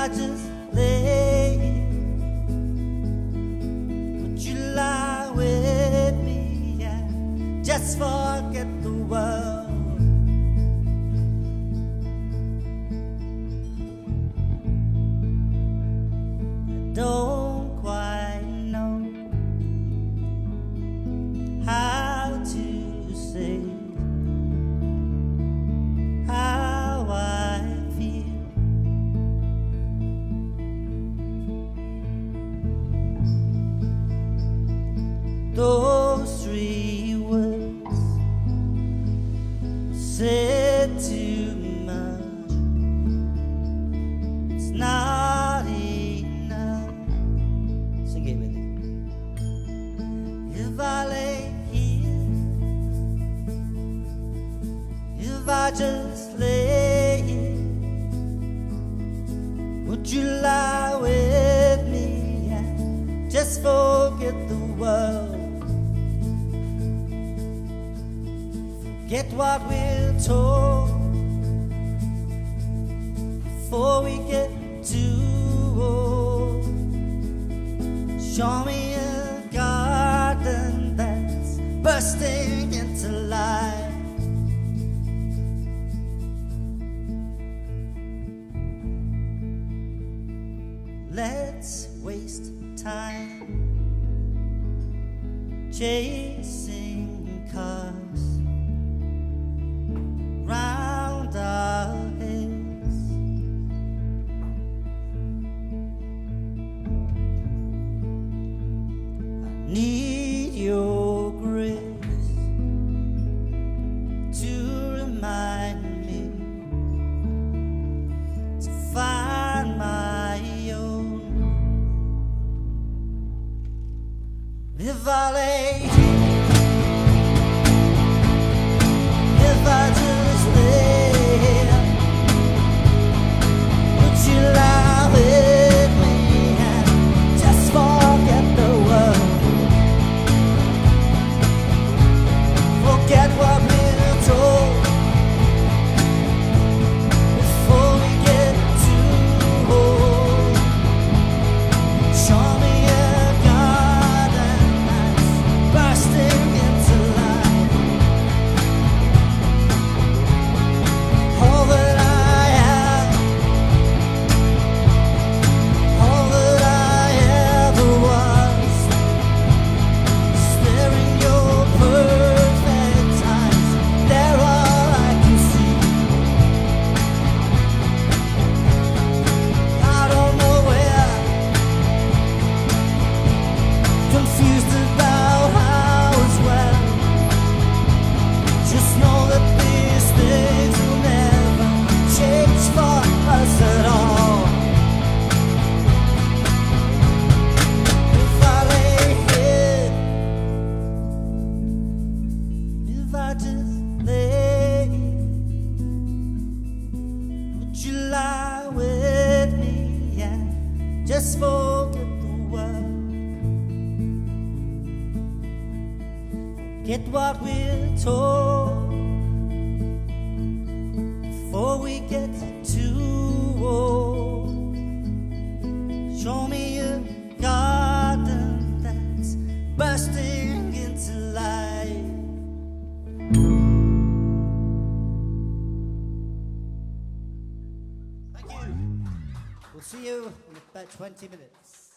just lay here, would you lie with me and just forget the world? I don't quite know how to say how I feel. Those three words said too much. It's not enough. Sing it with me. If I lay here, if I just lay here, would you lie with me and just forget the world? Forget what we're told before we get too old. Show me a garden that's bursting into life. Let's waste time chasing cars round our heads. I need your grace to remind me to find my own. If I lay here, if I just lay here, would you lie with me and just forget the world? Forget what we're told before we get too old. Show me a garden that's bursting into life. All that I have, all that I ever was, staring your perfect eyes, they're all I can see. I don't know where, confused about how as well. Just know that these things will never change for us at all. If I lay here, if I just lay here, would you lie with me and just forget the world? Get what we're told before we get too old. Show me a garden that's bursting into life. Thank you. We'll see you in about 20 minutes.